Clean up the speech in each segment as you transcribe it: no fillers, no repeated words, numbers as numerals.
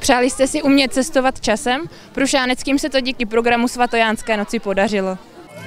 Přáli jste si umět cestovat časem? Prušáneckým se to díky programu Svatojánské noci podařilo.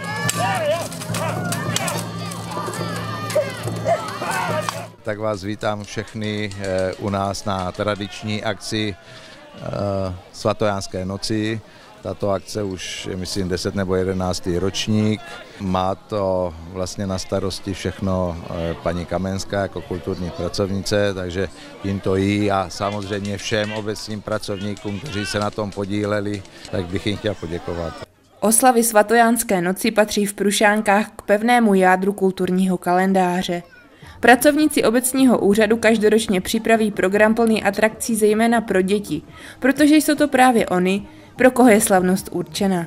Tak vás vítám všechny u nás na tradiční akci Svatojánské noci. Tato akce už je, myslím, 10 nebo 11. ročník. Má to vlastně na starosti všechno paní Kamenská jako kulturní pracovnice, takže tímto jí a samozřejmě všem obecním pracovníkům, kteří se na tom podíleli, tak bych jim chtěl poděkovat. Oslavy Svatojánské noci patří v Prušánkách k pevnému jádru kulturního kalendáře. Pracovníci obecního úřadu každoročně připraví program plný atrakcí zejména pro děti, protože jsou to právě oni, pro koho je slavnost určena.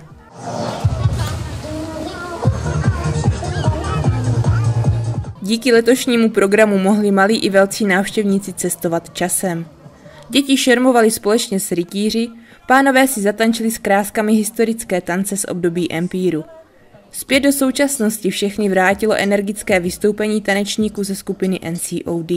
Díky letošnímu programu mohli malí i velcí návštěvníci cestovat časem. Děti šermovali společně s rytíři, pánové si zatančili s kráskami historické tance z období empíru. Zpět do současnosti všechny vrátilo energické vystoupení tanečníků ze skupiny NCOD.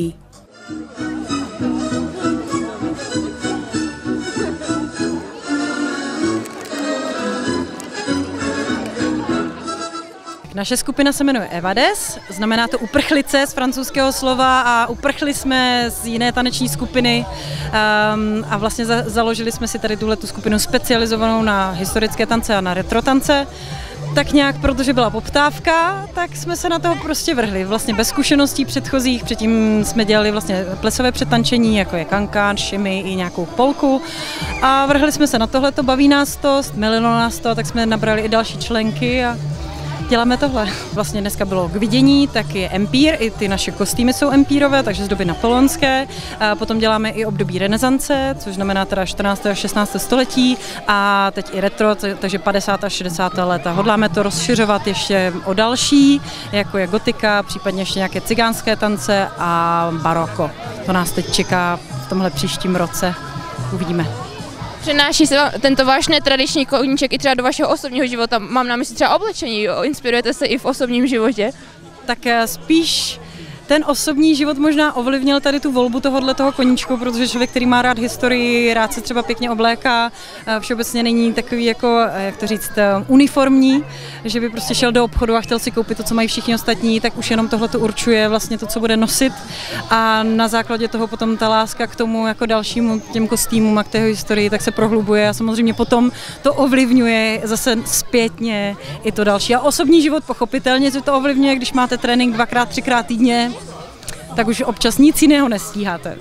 Naše skupina se jmenuje Evades, znamená to uprchlice z francouzského slova a uprchli jsme z jiné taneční skupiny a vlastně založili jsme si tady tuhletu skupinu specializovanou na historické tance a na retro tance. Tak nějak, protože byla poptávka, tak jsme se na toho prostě vrhli. Vlastně bez zkušeností předchozích, předtím jsme dělali vlastně plesové přetančení, jako je kankán, šimy i nějakou polku. A vrhli jsme se na tohleto, baví nás to, mililo nás to, tak jsme nabrali i další členky a děláme tohle. Vlastně dneska bylo k vidění, tak je empír, i ty naše kostýmy jsou empírové, takže z doby napoleonské. A potom děláme i období renesance, což znamená teda 14. a 16. století a teď i retro, takže 50. a 60. léta. Hodláme to rozšiřovat ještě o další, jako je gotika, případně ještě nějaké cigánské tance a baroko. To nás teď čeká v tomhle příštím roce. Uvidíme. Přenáší se tento váš netradiční koníček i třeba do vašeho osobního života? Mám na mysli třeba oblečení, inspirujete se i v osobním životě? Tak spíš ten osobní život možná ovlivnil tady tu volbu toho koníčku, protože člověk, který má rád historii, rád se třeba pěkně obléká, všeobecně není takový jako, jak to říct, uniformní, že by prostě šel do obchodu a chtěl si koupit to, co mají všichni ostatní, tak už jenom tohle to určuje vlastně to, co bude nosit a na základě toho potom ta láska k tomu jako dalšímu těm kostýmům a k té historii tak se prohlubuje a samozřejmě potom to ovlivňuje zase zpětně i to další. A osobní život pochopitelně, že to ovlivňuje, když máte trénink 2x, 3x týdně, tak už občas nic jiného nestíháte.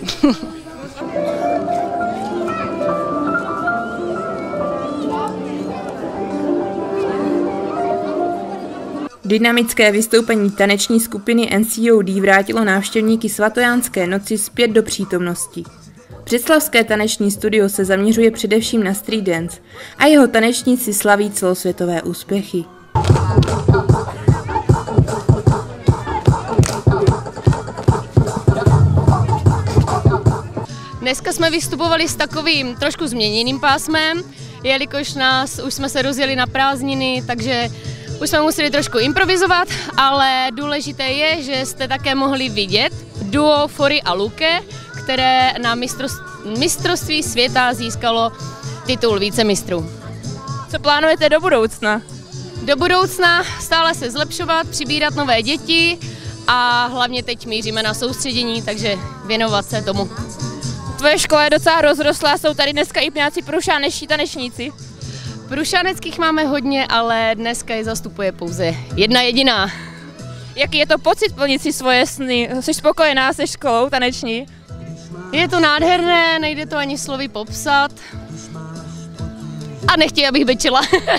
Dynamické vystoupení taneční skupiny NCOD vrátilo návštěvníky Svatojánské noci zpět do přítomnosti. Břeclavské taneční studio se zaměřuje především na street dance a jeho tanečníci slaví celosvětové úspěchy. Dneska jsme vystupovali s takovým trošku změněným pásmem, jelikož už jsme se rozjeli na prázdniny, takže už jsme museli trošku improvizovat, ale důležité je, že jste také mohli vidět duo Fory a Luke, které na mistrovství světa získalo titul vícemistrů. Co plánujete do budoucna? Do budoucna stále se zlepšovat, přibírat nové děti a hlavně teď míříme na soustředění, takže věnovat se tomu. Tvoje škola je docela rozrostlá, jsou tady dneska i nějací prušáneční tanečníci? Prušáneckých máme hodně, ale dneska je zastupuje pouze jedna jediná. Jaký je to pocit plnit si svoje sny? Jsi spokojená se školou taneční? Je to nádherné, nejde to ani slovy popsat. A nechtěji, abych bečila.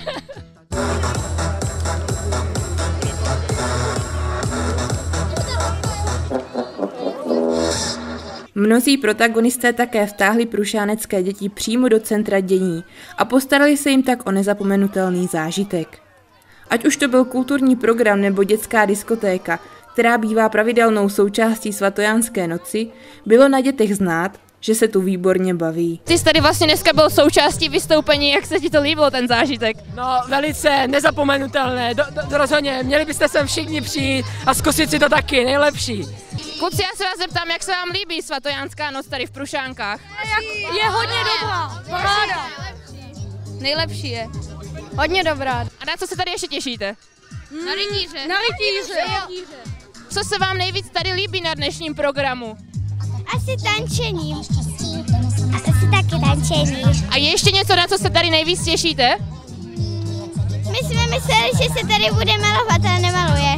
Mnozí protagonisté také vtáhli prušánecké děti přímo do centra dění a postarali se jim tak o nezapomenutelný zážitek. Ať už to byl kulturní program nebo dětská diskotéka, která bývá pravidelnou součástí Svatojánské noci, bylo na dětech znát, že se tu výborně baví. Ty jsi tady vlastně dneska byl součástí vystoupení, jak se ti to líbilo, ten zážitek? No, velice nezapomenutelné, rozhodně, měli byste sem všichni přijít a zkusit si to taky, nejlepší. Kluci, já se vás zeptám, jak se vám líbí svatojánská noc tady v Prušánkách? Je hodně dobrá. Paráda. Nejlepší je. Hodně dobrá. A na co se tady ještě těšíte? Na rytíře. Na rytíře. Co se vám nejvíc tady líbí na dnešním programu? Asi tančení. Asi taky tančení. A je ještě něco, na co se tady nejvíc těšíte? My jsme mysleli, že se tady bude malovat, ale nemaluje.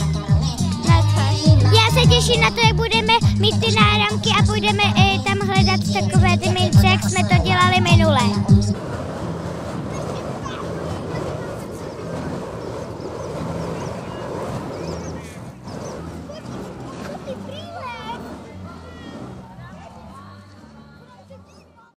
Já se těším na to, jak budeme mít ty náramky a budeme tam hledat takové ty mince, jak jsme to dělali minule.